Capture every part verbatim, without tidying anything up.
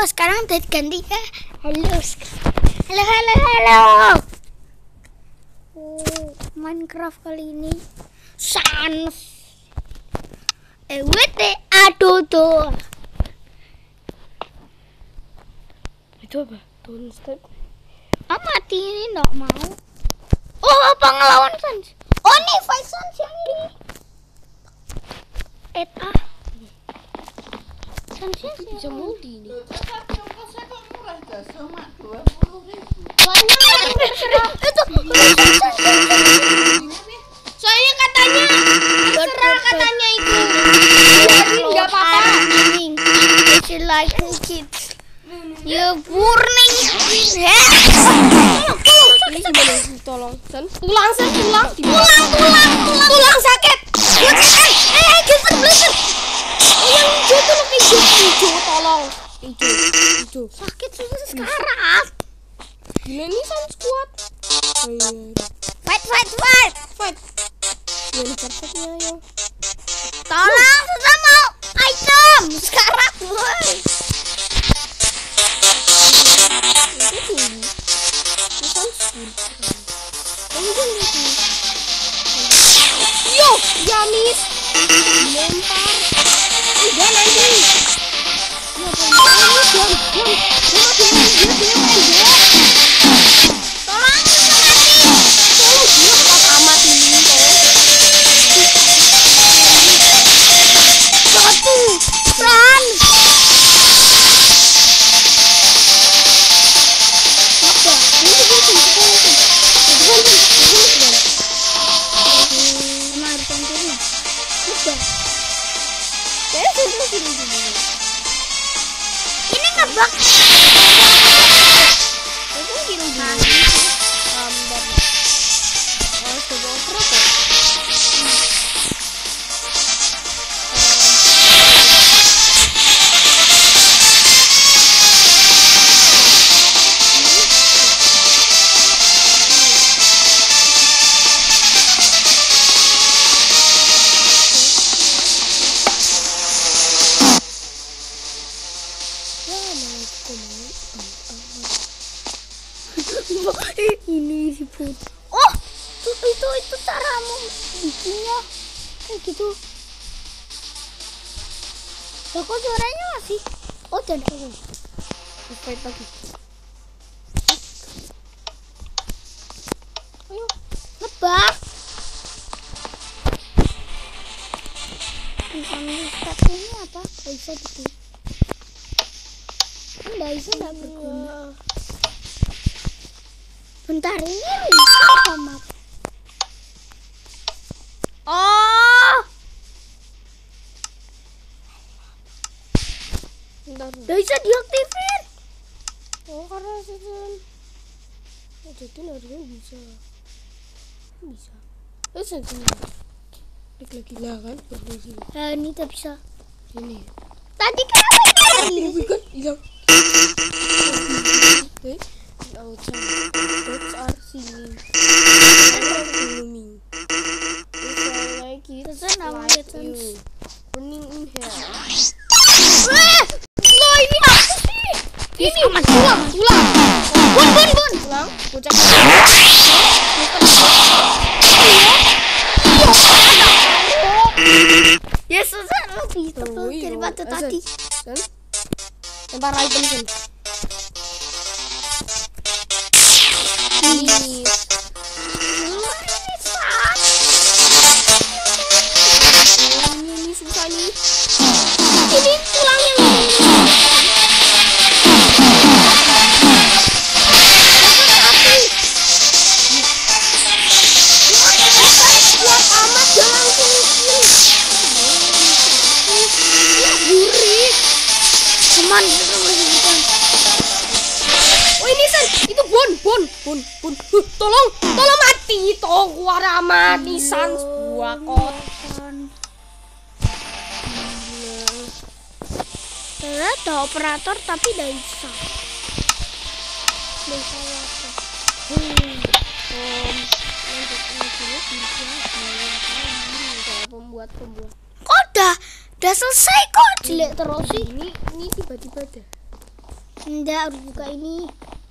sekarang udah ganti ya. Halo, halo, halo, halo. Oh, Minecraft kali ini sans. Eh, wete, aduh tuh. Itu apa? Don't step. Ah, mati ini nggak mau. Oh, apa ngelawan sans? Oh, nih fight sans yang ini. Et ah. Sansnya Bisa multi ini. Soalnya katanya terserah katanya itu. Enggak apa-apa. It's like kids. You burning. Tolong, San. Tulang, San, tulang. Tulang, tulang, tulang. Tulang sakit. Eh, eh, geser, geser. Yang hijau tuh lebih hijau, hijau, tolong. Hijau, hijau. Sakit susah sekarang. Gila nih San squad. Fight, fight, fight. Fight. Ya ini perfectnya yang. Tolong, susah mau item sekarang, woi. Itu tinggi. Ini San squad. Kamu kan gitu. Yo, ya miss. Lempar. Udah nanti. Ya apa ini jam, jam. Dia dia dia dia. Tolong, mati. Tolong dia cepat amat ini. Satu, run. Apa? Ini dia tuh, bukan bukan. Mana ada tontonnya? Udah. Eh, sudah sini sini. Ini ngebug. Itu kirim dulu. Um, dan oh, sebuah berapa? Ini ribut. Oh, itu itu itu caramu bikinnya kayak gitu. Loh, kok suaranya masih? Oh, dan oh, Fight lagi. Ayo, nebak. Ini step ini apa? Gak bisa bikin. Nggak bisa, nggak berguna. Bentar, ini bisa sama. Oh, bentar. nggak bisa diaktifin. Oh, karena season. Oh, jadi harusnya bisa. Bisa. Eh, season. Klik lagi lah kan, berdiri. Nah, ini tak bisa. Ini. Tadi kenapa ini? Ini kan hilang. Eh, outside. Dots are singing. Blooming. It's like it. Terus namanya Like you. Burning in hell. Eh, lo ini apa sih? Ini tulang, tulang. Bun, bun, bun. Tulang, bocah. Ya susah lebih tebal Oh, iya. daripada Eh, tadi. Sen. Sen. Lempar item, Sen. Ini. Ini, ini susah nih. Ini tulangnya nih. Kuat amat, jangan langsung. Gurih. Cuman itu masih bukan. Oh ini San, itu bon, bon, bon, bon. Huh, tolong, tolong mati, tolong keluar mati San, sebuah kot. Saya ada operator tapi tidak bisa. Bisa apa? Hmm. Om, untuk ini bisa kalau pembuat pembuat. Kok udah udah selesai kok jelek terus sih. Ini ini tiba-tiba deh. Enggak, harus buka ini.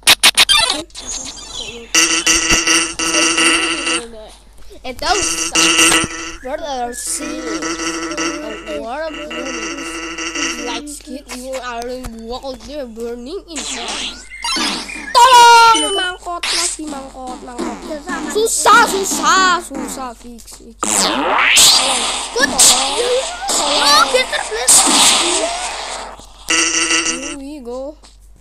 Eh tahu what are seeing and what are burning like skid you are walk there burning in hell. Tolong mangkot lagi mangkot mangkot susah susah susah fix fix. Tolong tolong Geser please. here we go.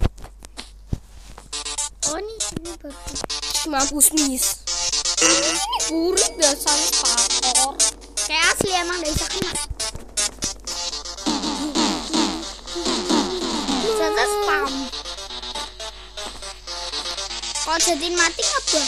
Oh ini ini bagus. Mampus mis. Ini kurit dasarnya pakor. Kayak asli emang dari sakit. Saya spam. Kalau jadiin mati apa?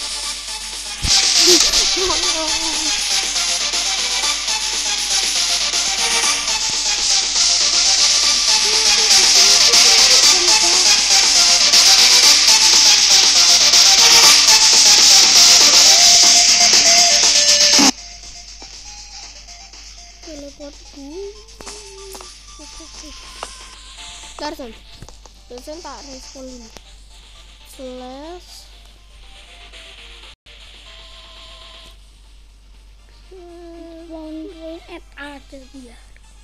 Darsan, Darsan tak respon dulu. Slash Wondering at ada biar.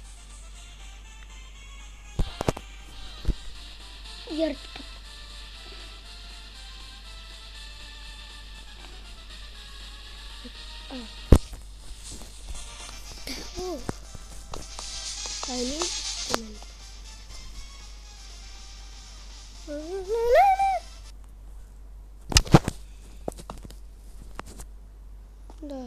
Biar oh. Oh. Nah ini teman. Bentar.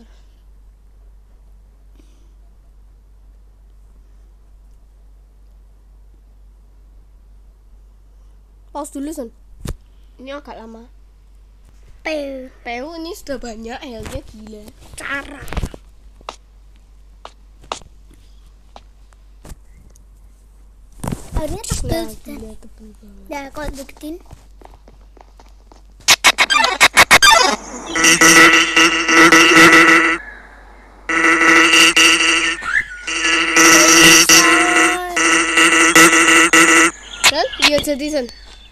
Pause dulu Son. Ini agak lama. P P U ini sudah banyak health-nya gila. cara. Akhirnya tebel Nah, sudah. gila tebel banget. Nah, kalau deketin Son, lihat jadi Son.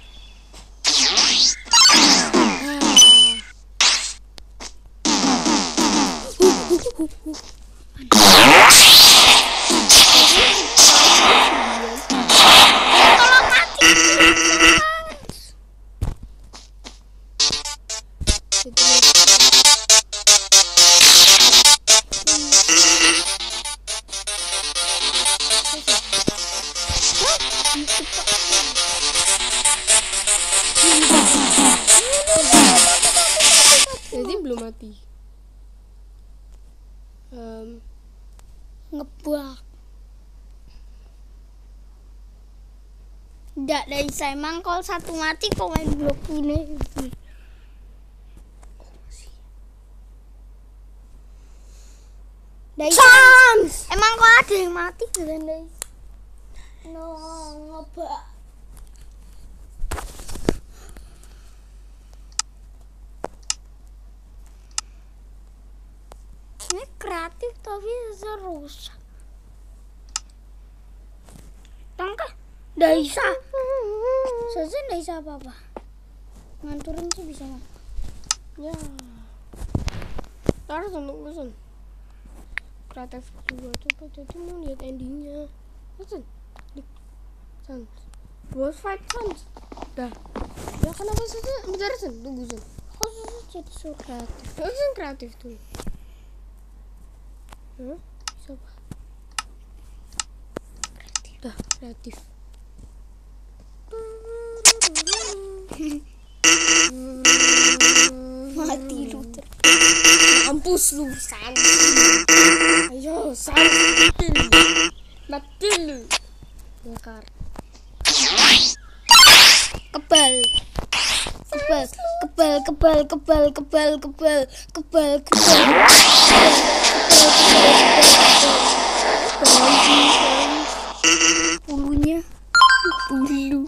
tolong mati. Jadi belum mati. Um, Ngebak. Nggak dari saya emang kalau satu mati kok main blok ini. Dari Chance! emang kok ada yang mati kan dari no ngebak. Ini kreatif tapi rusak. Tangkah nggak bisa. Saya nggak bisa apa-apa. Nganturin sih bisa mah. Ya. Taruh Son, tunggu Son. Kreatif dua coba jadi mau lihat endingnya. Son, Son, boss fight Son. Dah. Ya kenapa sih? Bentar Son, tunggu Son. Kok jadi surat? Kreatif. Oh, Son kreatif tuh. Huh? Bisa apa? Dah, kreatif. Mati lu. Mampus lu, San. Ayo, San. Mati lu. Mati lu. Bakar. Kebal. Kebal, kebal, kebal, kebal, kebal, kebal, kebal, kebal. Bulunya, bulu.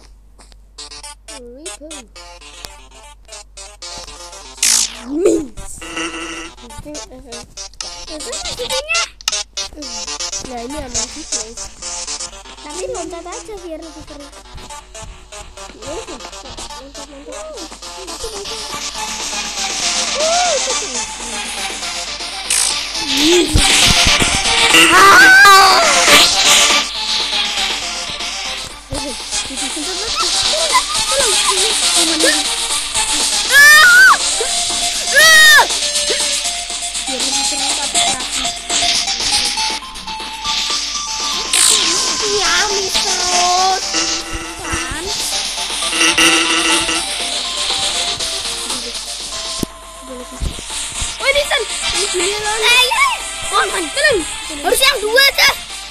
Nah ini aman sih guys. Tapi loncat aja biar lebih keren. Harus yang dua aja.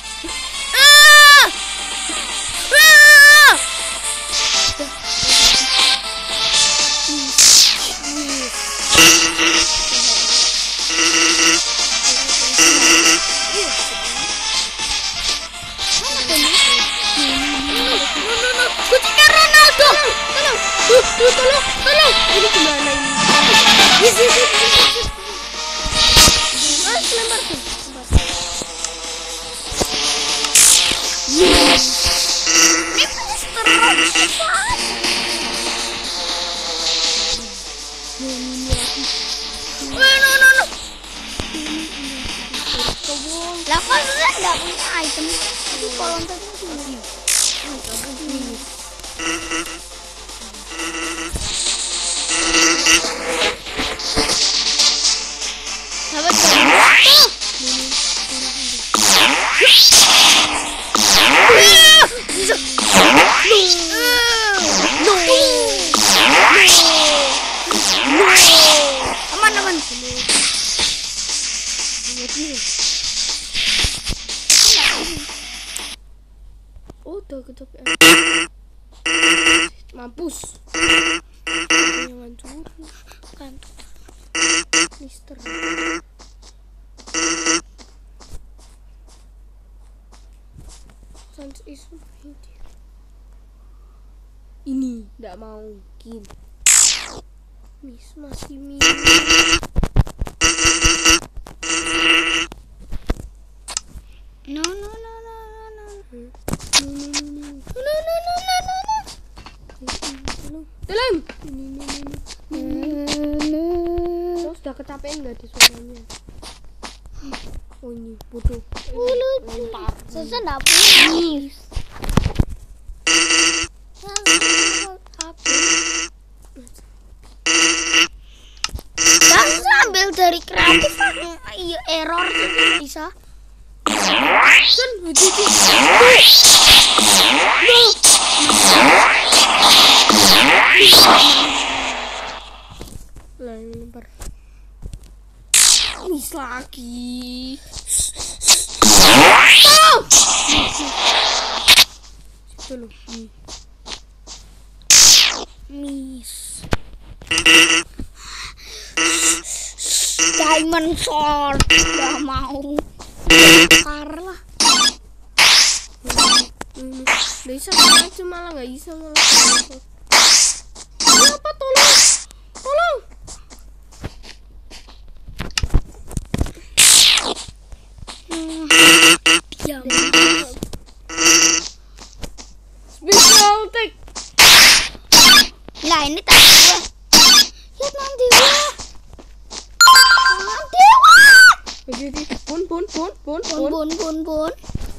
Kucingnya Ronaldo. Tolong, tolong, tolong, tolong. Ini gimana ini? Yes, yes, yes. Mas, lempar tuh. Yes. Ini pasti terus. No, no, no, no. Lah kok sudah nggak punya item? Itu kolom tadi sini. Dapat satu. Aman aman. Oh, udah kecapean. Mampus. Jangan curi kan. Mister. Sans is ini tidak mau mungkin. Miss masih miss. No no no no no no. No no no no no no. Tolong. Oh, sudah kecapean nggak di suaranya? Oh ini bodoh. Lempar. Susah nggak punya. Dan ambil dari kreatif iya error bisa. Kan begitu. Lah lempar. Miss lagi. Oh! Situ loh. Miss. Diamond sword gak mau. Karlah. Bisa aja malah nggak bisa malah. Kenapa tolong? Tolong. Ya. Special attack. Nah ini tak gue. Lihat nanti gue. Nanti gue. Jadi pun pun pun pun Bun bun bun bun.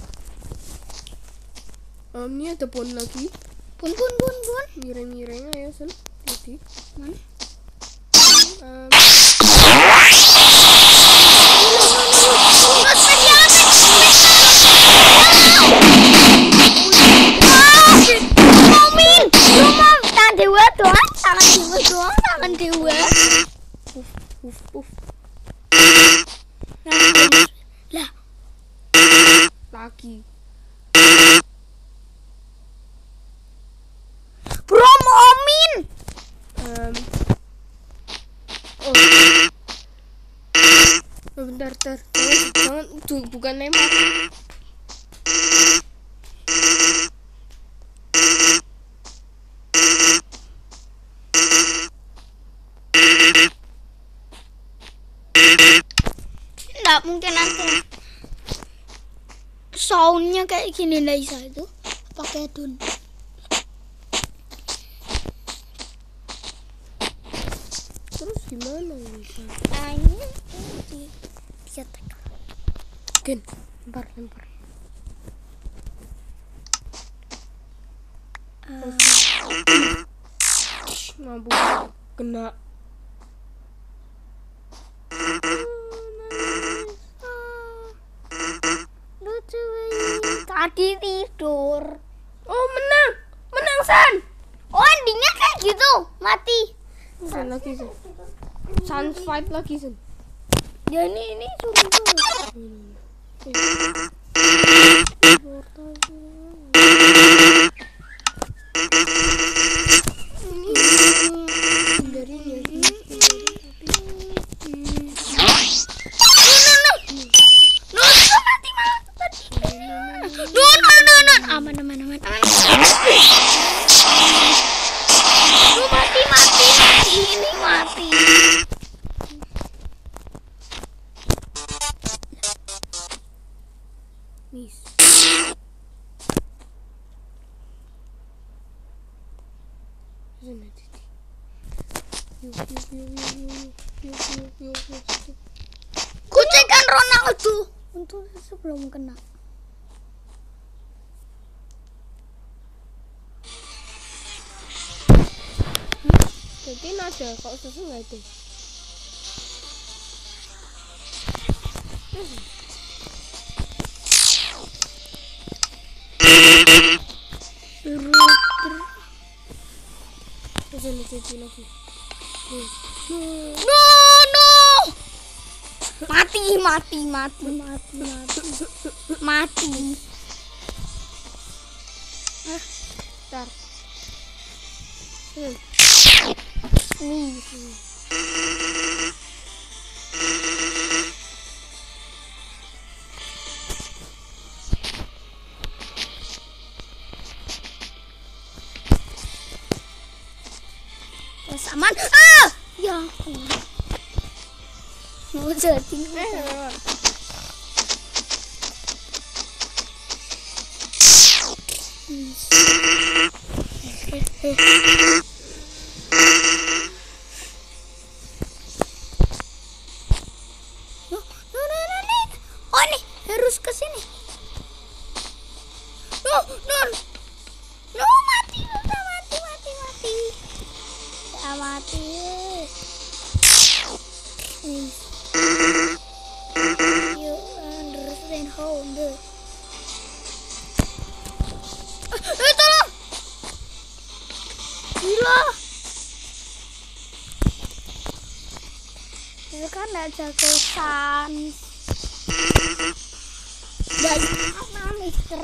Um, ini ada pun lagi. Bun bun bun bun. Mireng-mireng ayo sen. Jadi Mana? um, Momin, lu mau tangan dewa doang, tangan dewa doang, tangan dewa. uf uf uf Lah, lagi. bro Momin. Um, oh. Oh, bentar, bentar. Jangan, jangan tuh, bukan nembak. Nggak mungkin nanti soundnya kayak gini lah Isa itu pakai dun. Terus gimana bisa? Nah ini, ini bisa tekan. Gen, lempar, lempar. Uh. Mampu kena. Lucu tadi tidur. Oh menang, menang San. Oh endingnya kayak gitu, mati. San lagi San. San fight lagi San. Ya ini ini suruh tuh. Kucingkan Ronaldo untuk sebelum kena. Jadi nada kok susu nggak itu? Lagi. No no mati mati mati mati mati mati ah tar hmm. nih aman. Ah! Ya Allah. Mau jadi. Eh. No, no, no, no, no. Oh, nih harus ke sini. No, no. No, mati, udah mati, mati, mati. Ya mati. You understand how the eh tolong gila itu kan gak jago sans gak sama mister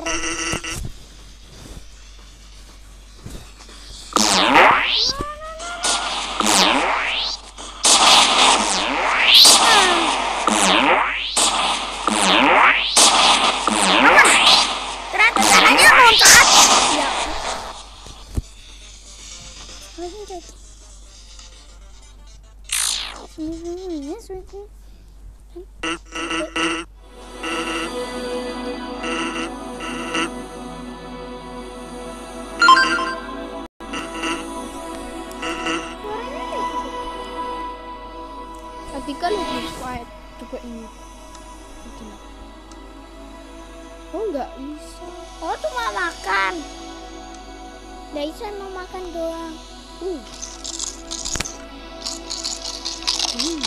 Tadi kan udah fight coba ini. Oh nggak bisa. Oh cuma makan. Nggak bisa mau makan doang. Uh. Hmm.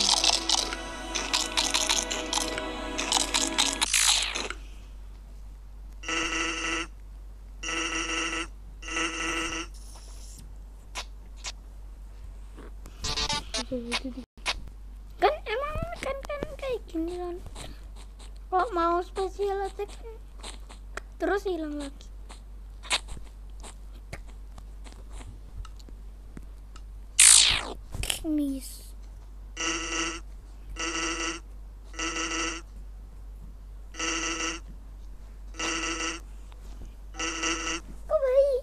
Kan emang kan kan kayak gini kan. Kok mau special attack terus hilang lagi. Miss. Kok baik?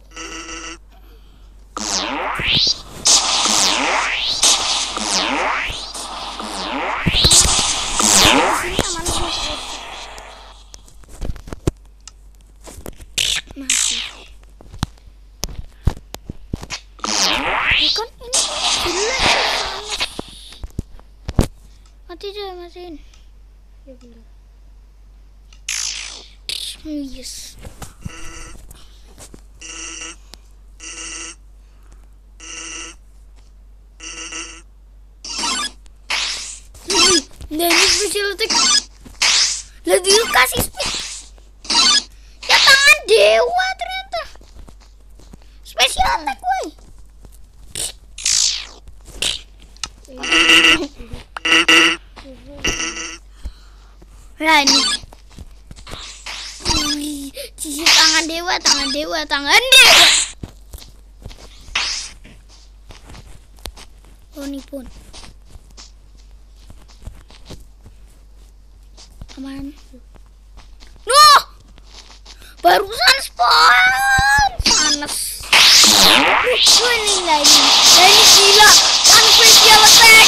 Kan ini jelas mati juga mesin. Ya benar. Yes. Nah ini special attack. Lah dia kasih speed. Ya tangan dewa ternyata. Special attack woi. Nah ini. Wih, cici tangan dewa, tangan dewa, tangan dewa. Oh ini pun. Aman. No! Barusan spawn. Panas. Wah ini lah ini. Nah, ini gila. Kan special attack.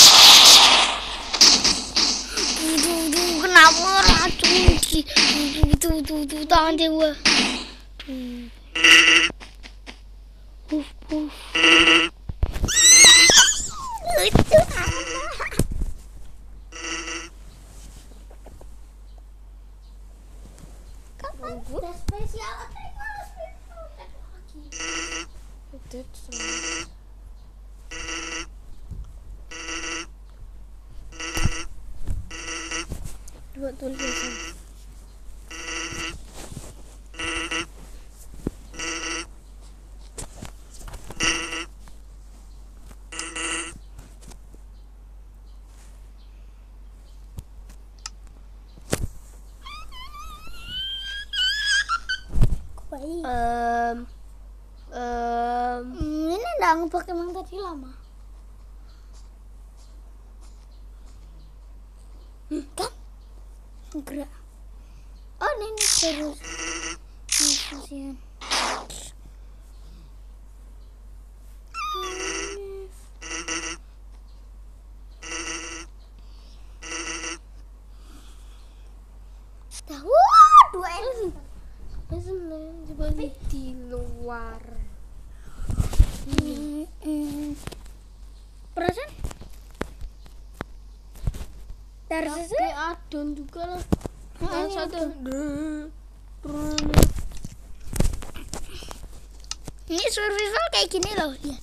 Duh, duh, kenapa racun? Itu, itu, itu, tangan dewa. Uf, uf. Lucu amat. Udah spesial attack malah spesial attack lagi. Udah dua tulisan. Um, um, ini enggak ngebug emang tadi lama. Hmm, kan? Gerak. Oh ini terus. Ini kasihan. Tahu dua ini. Seneng seperti di luar. Hmm, hmm. Perasaan? Dari situ Kayak adon juga lah. Yang satu. Ini survival kayak gini loh lihat.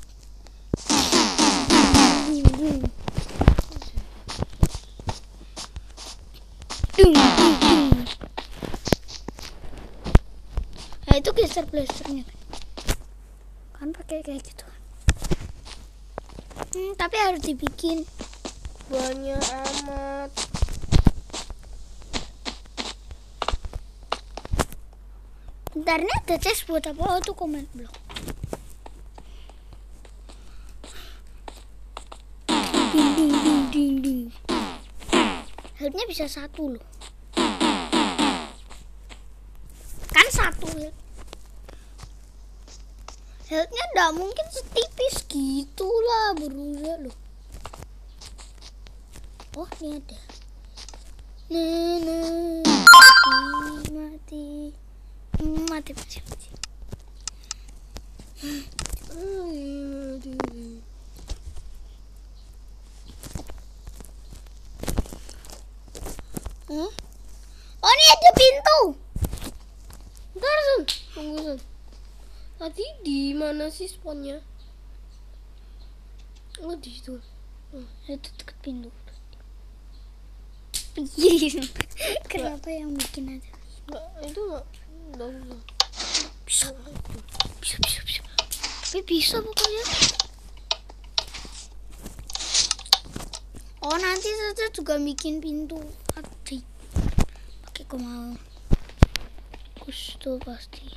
Dung, dung, dung. Nah itu geser blasternya kan pakai kayak gitu. Hmm, tapi harus dibikin Banyak amat. Bentar ini ada chest buat apa? Oh itu comment block. Ding ding ding ding ding. Health-nya bisa satu loh. Kan satu health. Health-nya nggak mungkin setipis gitulah, berusaha loh. Oh ini ada. Nah, nah, mati, mati, mati, mati, mati. Hmm? Oh ini ada pintu. Bentar, Sun. Tunggu, Sun. Tadi di mana sih spawnnya? Oh, di situ. Oh, itu dekat pintu. Iya. Kenapa yang bikin aja? Enggak, itu enggak. Enggak usah. Bisa. Bisa, bisa, bisa. Tapi bisa pokoknya. Oh nanti saja juga bikin pintu. Adik. Pakai kemau. Kustu pasti.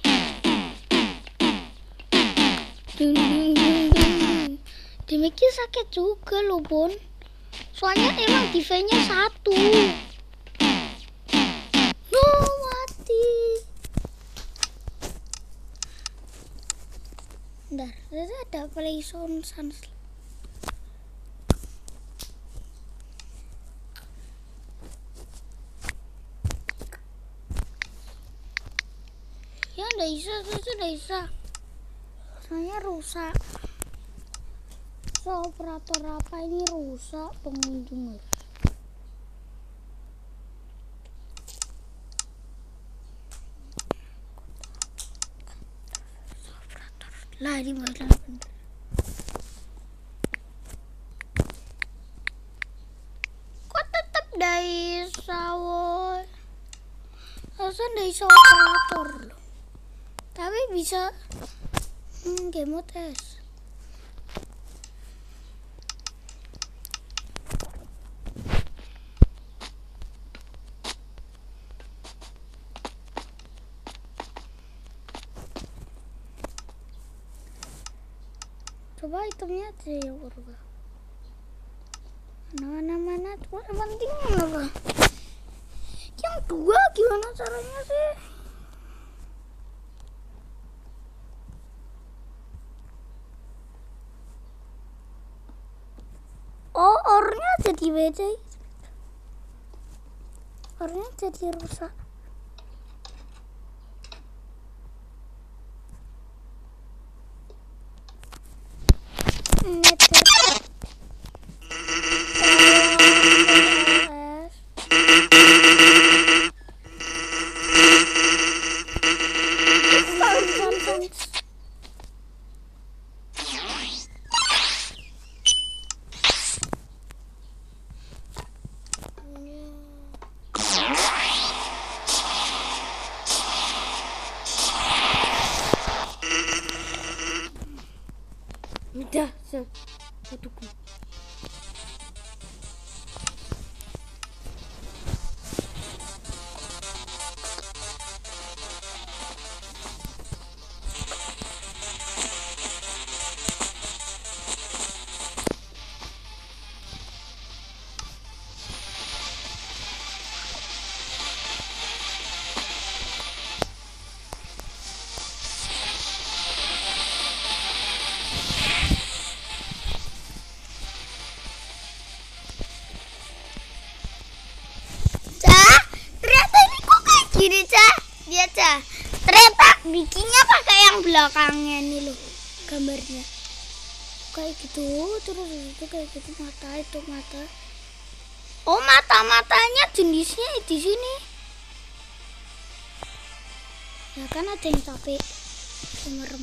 Dung dung dung dung. Dimikir sakit juga loh Bon. Soalnya emang defense-nya satu. No mati. Bentar, ada play sound sans. Ya nggak bisa, itu nggak bisa. Soalnya rusak. So, operator apa ini rusak pengunjung harus. Lah ini malah bener. Kok tetap dari sawo? Alasan dari sawo operator loh. Tapi bisa hmm, game tes. Coba itemnya aja yang berubah. Mana-mana tuh yang penting apa? Yang dua gimana caranya sih? Oh, ornya jadi beda. Ornya jadi rusak. Meter. Udah, sen. Fotoku. Gini Cah, dia Cah. Ternyata bikinnya pakai yang belakangnya nih loh, gambarnya kayak gitu. Terus itu kayak gitu, mata itu mata. Oh, mata-matanya jenisnya di sini. Ya kan ada yang capek merem.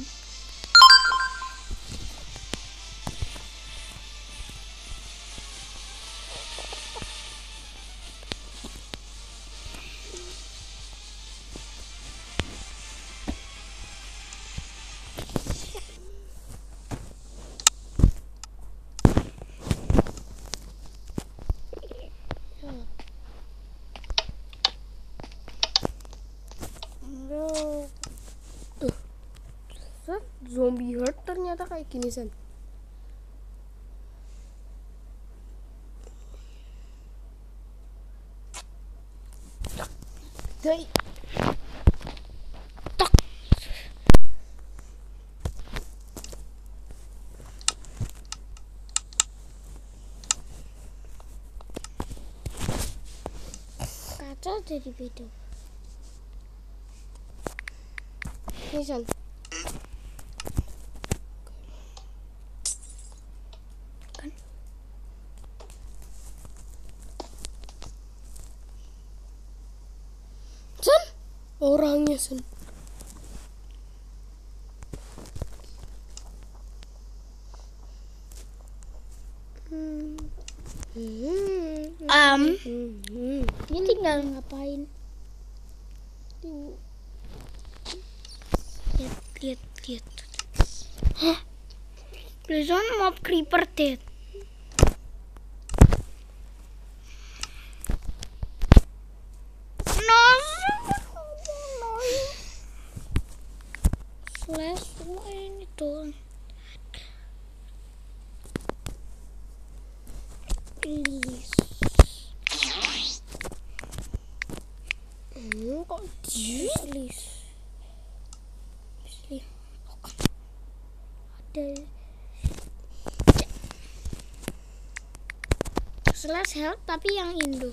Tuh, set, zombie herd ternyata kayak gini sen. Dari Tok. Kaca jadi beda. ini sen. Kan Sen, orangnya sen. hmm. Hmm. Um, Hmm. ini tinggal ngapain? Ting- Lihat, lihat, lihat. Hah? Prison mob creeper dead. No, no. Slash semua ini tuh. Please. Hmm, kok Please. Please. Ada slash help tapi yang Indo.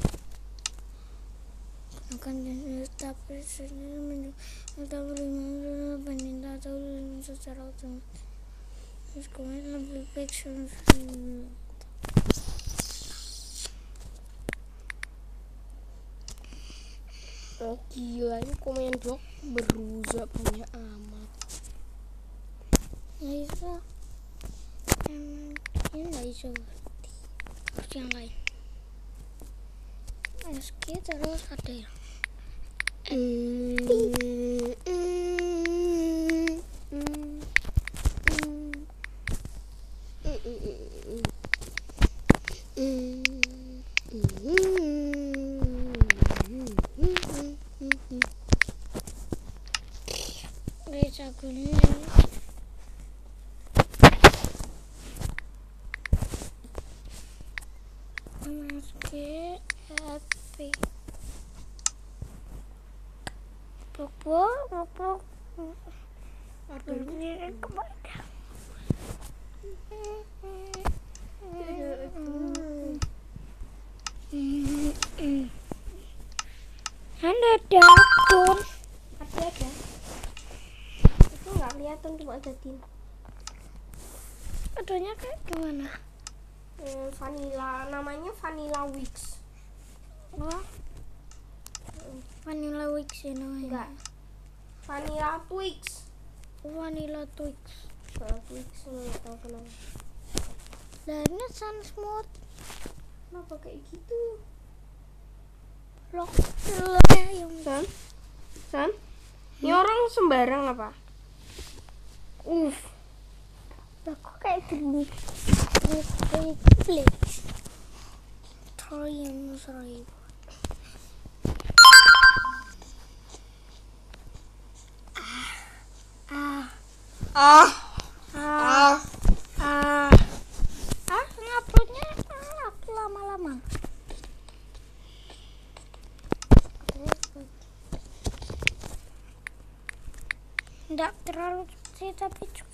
Akan tetap presiden mencoba penindak atau secara otomatis komen lebih baik. oh, gila ini komen dok berusak banyak amat. nggak bisa. Emang ini nggak bisa berarti. Harus yang lain. Meski terus ada yang bisa kuning. Meski happy. Pukul, pukul. Aduh, ini kebalik. Ada dapur. Ada ada. Itu nggak kelihatan, cuma ada tin. Adanya kayak gimana? Eh, vanilla, namanya Vanilla Wix. Wah, Vanilla Wix ya namanya. Enggak. Vanilla Twix. Vanilla Twix. Nah, Twix nggak tahu kenapa. Dan Sunsmooth. Kenapa kayak gitu? Lock yang San? San? Ini orang sembarang apa? Uff. aku kayak gini. Kayak Netflix. Troyan sorry. Ah. Ah. Ah. Ah. Ah, nguploadnya ah, lama-lama. Enggak terlalu sih tapi juga.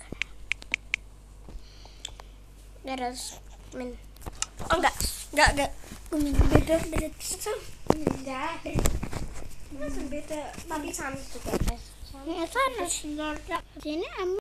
Beres. Men. Oh enggak. Enggak, enggak. Beda, beda. Enggak. Langsung beda. Tapi sama juga. Ya sana sini